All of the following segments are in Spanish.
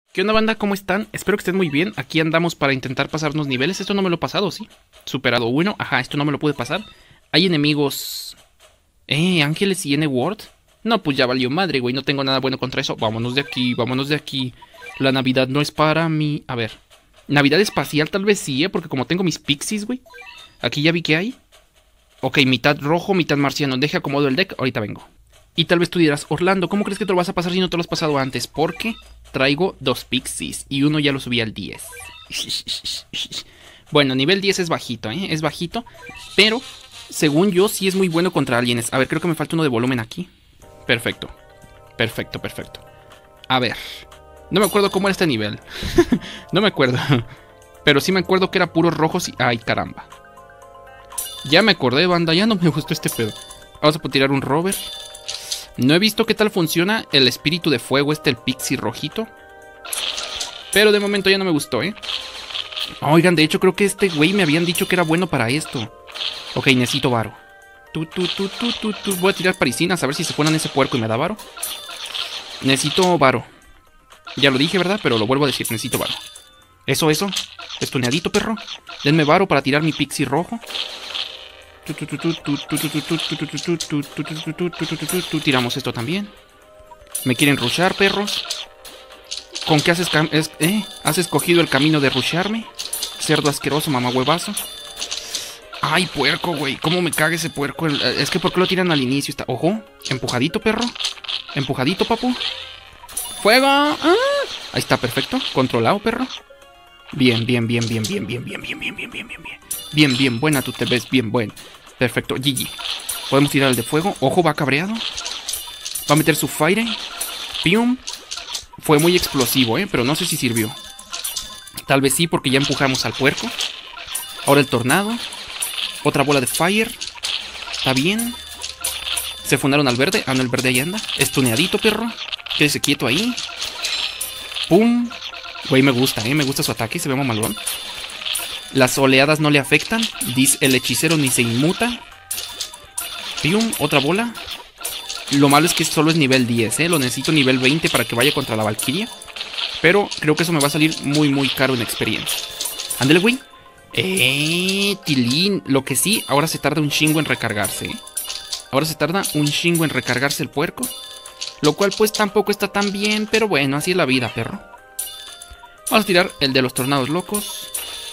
¿Qué onda, banda? ¿Cómo están? Espero que estén muy bien. Aquí andamos para intentar pasarnos niveles. Esto no me lo he pasado, ¿sí? Superado 1. Ajá, esto no me lo pude pasar. Hay enemigos... Ángeles y N-Word. No, pues ya valió madre, güey. No tengo nada bueno contra eso. Vámonos de aquí, vámonos de aquí. La Navidad no es para mí. A ver. Navidad espacial tal vez sí, porque como tengo mis pixies, güey. Aquí ya vi que hay. Ok, mitad rojo, mitad marciano. Deje acomodo el deck, ahorita vengo. Y tal vez tú dirás, Orlando, ¿cómo crees que te lo vas a pasar si no te lo has pasado antes? Porque traigo 2 pixies y uno ya lo subí al 10. Bueno, nivel 10 es bajito, ¿eh? Es bajito, pero según yo sí es muy bueno contra aliens. A ver, creo que me falta uno de volumen aquí. Perfecto, perfecto, perfecto. A ver, no me acuerdo cómo era este nivel. No me acuerdo. Pero sí me acuerdo que era puros rojos y... ¡Ay, caramba! Ya me acordé, banda, ya no me gustó este pedo. Vamos a tirar un rover. No he visto qué tal funciona el espíritu de fuego, el pixie rojito. Pero de momento ya no me gustó, ¿eh? Oigan, de hecho creo que este güey me habían dicho que era bueno para esto. Ok, necesito varo. Voy a tirar parisinas a ver si se ponen ese puerco y me da varo. Necesito varo. Ya lo dije, ¿verdad? Pero lo vuelvo a decir, necesito varo. Eso. Estuneadito, perro. Denme varo para tirar mi pixie rojo. Tiramos esto también. Me quieren rushear, perros. ¿Con qué has escogido el camino de rushearme? Cerdo asqueroso, mamahuevazo. Ay, puerco, güey. ¿Cómo me caga ese puerco? Es que ¿por qué lo tiran al inicio? Ojo, empujadito, perro. Empujadito, papu. ¡Fuego! ¡Ah! Ahí está, perfecto. Controlado, perro. Bien. Bien, buena, tú te ves bien, buen. Perfecto, GG. Podemos tirar el de fuego. Ojo, va cabreado. Va a meter su fire. Pium. Fue muy explosivo, pero no sé si sirvió. Tal vez sí, porque ya empujamos al puerco. Ahora el tornado. Otra bola de fire. Está bien. Se fundaron al verde. Ah, no, el verde ahí anda. Estuneadito, perro. Quédese quieto ahí. Pum. Güey, me gusta su ataque. Se ve mamalón. Las oleadas no le afectan. Dice el hechicero ni se inmuta. Pium, otra bola. Lo malo es que solo es nivel 10, Lo necesito nivel 20 para que vaya contra la Valkyria. Pero creo que eso me va a salir muy caro en experiencia. Ándale, güey. Tilín. Lo que sí, ahora se tarda un chingo en recargarse, Ahora se tarda un chingo en recargarse el puerco. Lo cual pues tampoco está tan bien. Pero bueno, así es la vida, perro. Vamos a tirar el de los tornados locos.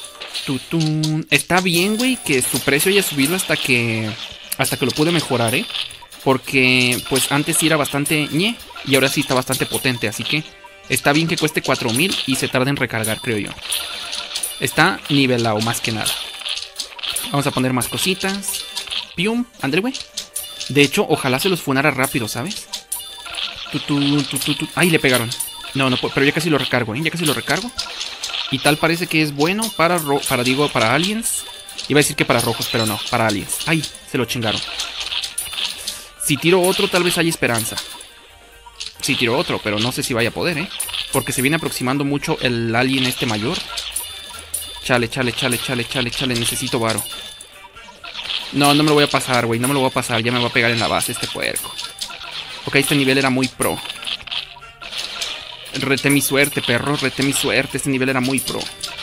Está bien, güey, que su precio haya subido hasta que lo pude mejorar, Porque, pues, antes sí era bastante ñe y ahora sí está bastante potente. Así que está bien que cueste 4000 y se tarde en recargar, creo yo. Está nivelado, más que nada. Vamos a poner más cositas. Pium, André, güey. De hecho, ojalá se los funara rápido, ¿sabes? Ay, le pegaron. No, pero ya casi lo recargo, Ya casi lo recargo. Y tal parece que es bueno para aliens. Iba a decir que para rojos, pero no, para aliens. Ay, se lo chingaron. Si tiro otro, tal vez hay esperanza. Si tiro otro, pero no sé si vaya a poder, Porque se viene aproximando mucho el alien mayor. Chale. Necesito varo. No me lo voy a pasar, güey. No me lo voy a pasar. Ya me va a pegar en la base este puerco. Ok, este nivel era muy pro. Reté mi suerte, perro. Reté mi suerte. Este nivel era muy pro.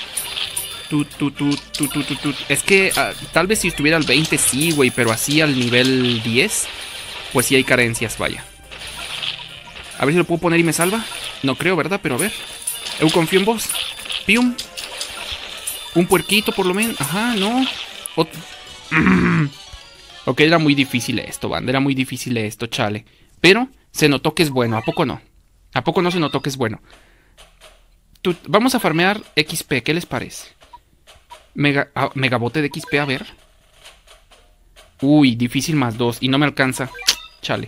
Es que tal vez si estuviera al 20 sí, güey. Pero así al nivel 10 pues sí hay carencias, vaya. A ver si lo puedo poner y me salva. No creo, ¿verdad? Pero a ver. Eu confío en vos. Pium. Un puerquito por lo menos. Ajá, no. Ok, era muy difícil esto, banda. Era muy difícil esto, chale. Pero se notó que es bueno. ¿A poco no? ¿A poco no se notó que es bueno? Vamos a farmear XP, ¿qué les parece? Megabote de XP, a ver. Uy, difícil más 2 y no me alcanza. Chale.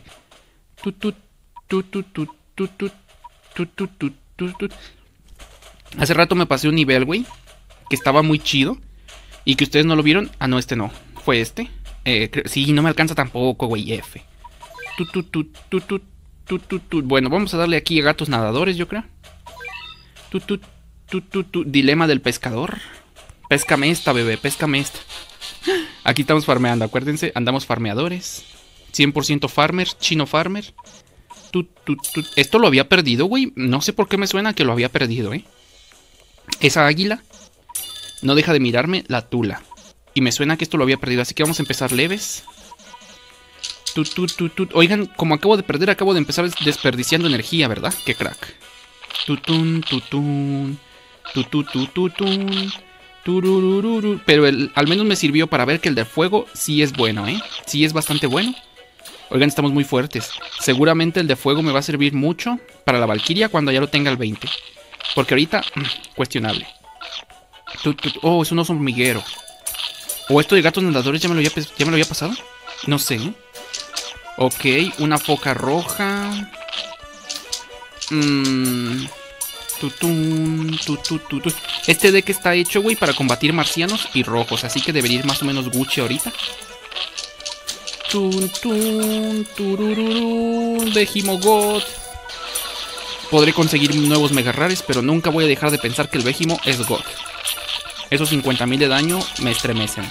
Hace rato me pasé un nivel, güey, que estaba muy chido y que ustedes no lo vieron. Ah, no, este no. Fue este. Sí, no me alcanza tampoco, güey. F. Bueno, vamos a darle aquí a gatos nadadores, yo creo. Dilema del pescador. Péscame esta, bebé, péscame esta. Aquí estamos farmeando, acuérdense, andamos farmeadores. 100% farmer, chino farmer. Esto lo había perdido, güey. No sé por qué me suena que lo había perdido, Esa águila no deja de mirarme la tula. Y me suena que esto lo había perdido. Así que vamos a empezar leves. Oigan, como acabo de perder, acabo de empezar desperdiciando energía, ¿verdad? Qué crack. Pero al menos me sirvió para ver que el de fuego sí es bueno, Sí es bastante bueno. Oigan, estamos muy fuertes. Seguramente el de fuego me va a servir mucho para la Valquiria cuando ya lo tenga al 20. Porque ahorita, cuestionable. Oh, es un oso hormiguero. ¿O esto de gatos nadadores ya me lo había pasado? No sé, Ok, una foca roja. Este deck está hecho, güey, para combatir marcianos y rojos. Así que debería ir más o menos Gucci ahorita. Vejimo-God. Podré conseguir nuevos mega rares, pero nunca voy a dejar de pensar que el Vejimo es God. Esos 50.000 de daño me estremecen.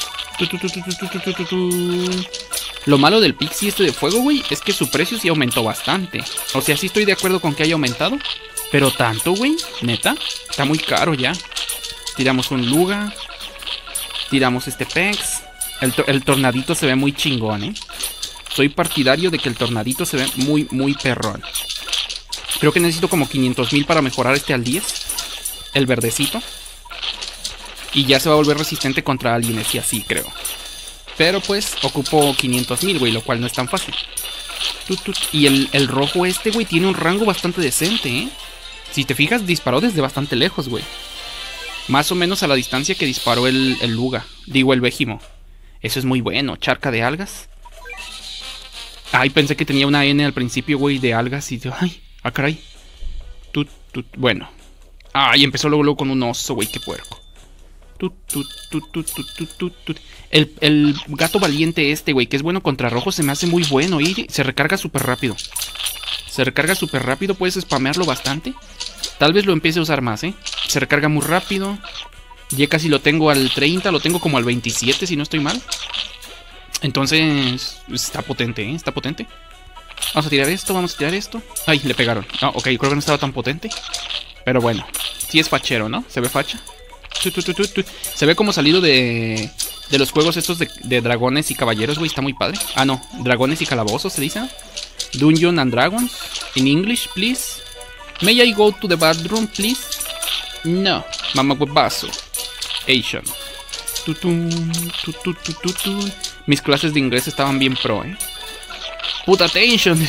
Lo malo del Pixie este de fuego, güey, es que su precio sí aumentó bastante. O sea, sí estoy de acuerdo con que haya aumentado, pero tanto, güey, neta, está muy caro ya. Tiramos un Luga. Tiramos este Pex. El tornadito se ve muy chingón, Soy partidario de que el tornadito se ve muy, muy perrón. Creo que necesito como 500.000 para mejorar este al 10. El verdecito. Y ya se va a volver resistente contra aliens y así, creo. Pero pues ocupo 500.000, güey, lo cual no es tan fácil. Y el rojo este, güey, tiene un rango bastante decente, Si te fijas, disparó desde bastante lejos, güey. Más o menos a la distancia que disparó el Luga. Digo, el Vejimo. Eso es muy bueno. Charca de algas. Ay, pensé que tenía una N al principio, güey, de algas. Y ay, caray. Bueno. Ay, empezó luego con un oso, güey, qué puerco. El gato valiente este, güey, que es bueno contra rojo, se me hace muy bueno. Y se recarga súper rápido. Se recarga súper rápido, puedes spamearlo bastante. Tal vez lo empiece a usar más, Se recarga muy rápido. Ya casi lo tengo al 30, lo tengo como al 27 si no estoy mal. Entonces, está potente, Está potente. Vamos a tirar esto, vamos a tirar esto. Ay, le pegaron. No, ok, creo que no estaba tan potente. Pero bueno, sí es fachero, ¿no? Se ve facha. Se ve como salido de los juegos estos de dragones y caballeros, güey. Está muy padre. Ah, no, dragones y calabozos se dice, ¿no? Dungeon and Dragons. In English, please. May I go to the bathroom, please? No, mamá huevazo. Asian. Mis clases de inglés estaban bien pro, Puta attention.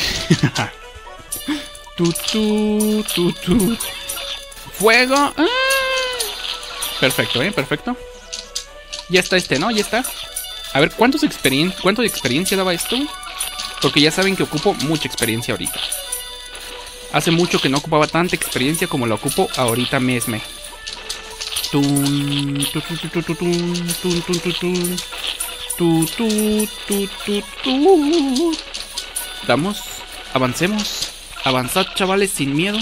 Fuego. Perfecto, perfecto. Ya está ¿no? Ya está. A ver, ¿cuánto de experiencia daba esto? Porque ya saben que ocupo mucha experiencia ahorita. Hace mucho que no ocupaba tanta experiencia como la ocupo ahorita mismo. Damos, avancemos. Avanzad, chavales, sin miedo.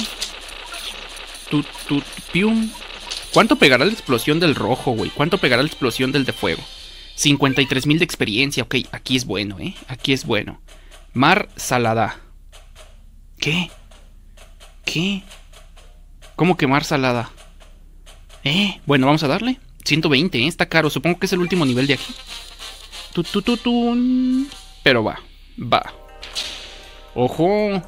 Pium. ¿Cuánto pegará la explosión del rojo, güey? ¿Cuánto pegará la explosión del de fuego? 53.000 de experiencia. Ok, aquí es bueno, Aquí es bueno. Mar salada. ¿Qué? ¿Qué? ¿Cómo que mar salada? Bueno, vamos a darle. 120, está caro. Supongo que es el último nivel de aquí. Pero va. ¡Ojo!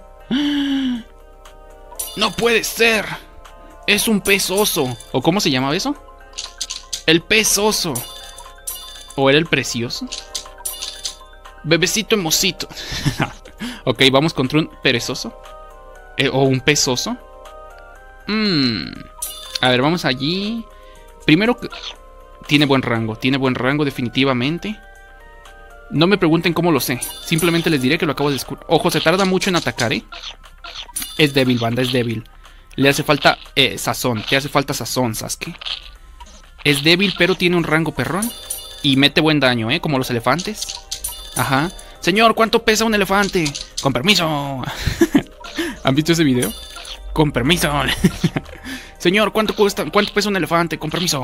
¡No puede ser! Es un pez oso. ¿O cómo se llamaba eso? El pez oso. ¿O era el precioso? Bebecito hermosito. Ok, vamos contra un perezoso. O un pez oso. A ver, vamos allí. Primero, tiene buen rango definitivamente. No me pregunten cómo lo sé. Simplemente les diré que lo acabo de descubrir. Ojo, se tarda mucho en atacar, Es débil, banda, es débil. Le hace falta sazón. Te hace falta sazón, Sasuke. Es débil, pero tiene un rango perrón. Y mete buen daño, como los elefantes. Ajá. Señor, ¿cuánto pesa un elefante? Con permiso. ¿Han visto ese video? Con permiso. Señor, ¿cuánto pesa un elefante? Con permiso.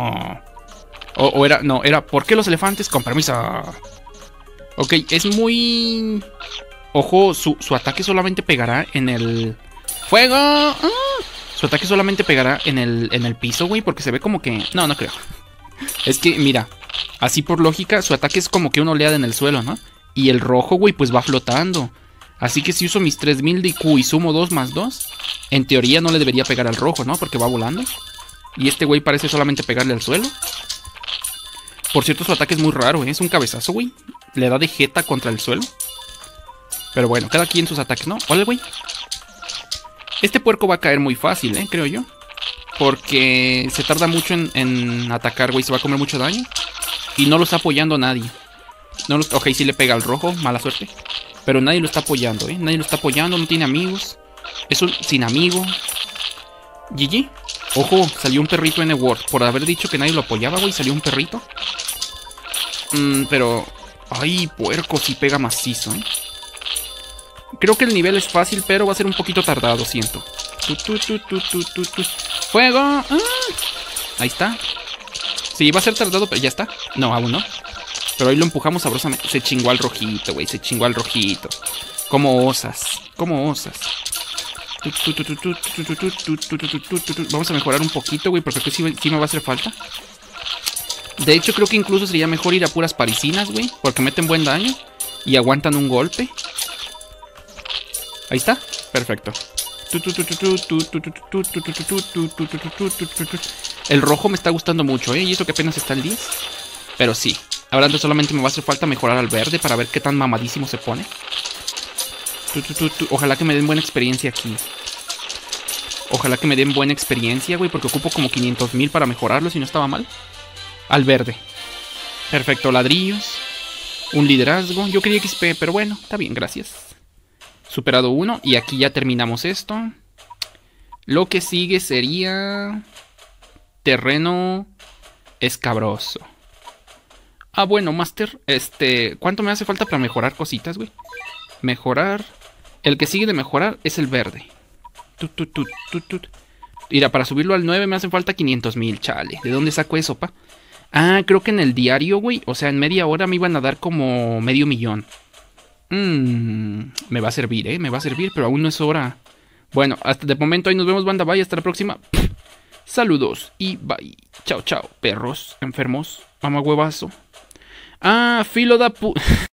Era ¿por qué los elefantes? Con permiso. Ok, es muy... Ojo, su ataque solamente pegará en el... ¡Fuego! Su ataque solamente pegará en el piso, güey, porque se ve como que... No, no creo. Es que, mira, así por lógica, su ataque es como que una oleada en el suelo, ¿no? Y el rojo, güey, pues va flotando. Así que si uso mis 3000 de IQ y sumo 2 más 2, en teoría no le debería pegar al rojo, ¿no? Porque va volando. Y este güey parece solamente pegarle al suelo. Por cierto, su ataque es muy raro, ¿eh? Es un cabezazo, güey. Le da de jeta contra el suelo. Pero bueno, cada quien sus ataques, ¿no? Hola, güey. Este puerco va a caer muy fácil, creo yo. Porque se tarda mucho en atacar, güey. Se va a comer mucho daño. Y no lo está apoyando nadie. Ok, sí le pega al rojo, mala suerte. Pero nadie lo está apoyando, Nadie lo está apoyando, no tiene amigos. Es un sin amigo. GG. Ojo, salió un perrito en Word. Por haber dicho que nadie lo apoyaba, güey, salió un perrito. Pero... Ay, puerco, sí pega macizo, Creo que el nivel es fácil, pero va a ser un poquito tardado, siento. ¡Fuego! Ahí está. Sí, va a ser tardado, pero ya está. No, aún no. Pero ahí lo empujamos sabrosamente. Se chingó al rojito, güey. Se chingó al rojito. ¿Cómo osas? ¿Cómo osas? Vamos a mejorar un poquito, güey, porque sí me va a hacer falta. De hecho, creo que incluso sería mejor ir a puras parisinas, güey, porque meten buen daño y aguantan un golpe. Ahí está, perfecto. El rojo me está gustando mucho, y eso que apenas está el 10. Pero sí, ahora antes solamente me va a hacer falta mejorar al verde para ver qué tan mamadísimo se pone. Ojalá que me den buena experiencia aquí. Ojalá que me den buena experiencia, güey, porque ocupo como 500,000 para mejorarlo, si no estaba mal. Al verde. Perfecto, ladrillos. Un liderazgo. Yo quería XP, pero bueno, está bien, gracias. Superado 1. Y aquí ya terminamos esto. Lo que sigue sería... terreno escabroso. Ah, bueno, Master. ¿Cuánto me hace falta para mejorar cositas, güey? Mejorar. El que sigue de mejorar es el verde. Mira, para subirlo al 9 me hacen falta 500,000, chale. ¿De dónde saco eso, pa? Ah, creo que en el diario, güey. O sea, en media hora me iban a dar como medio millón. Me va a servir, me va a servir, pero aún no es hora. Bueno, hasta de momento ahí nos vemos, banda. Bye, hasta la próxima. Saludos y bye. Chao, chao, perros enfermos. Mamá huevazo. Ah, filo da pu...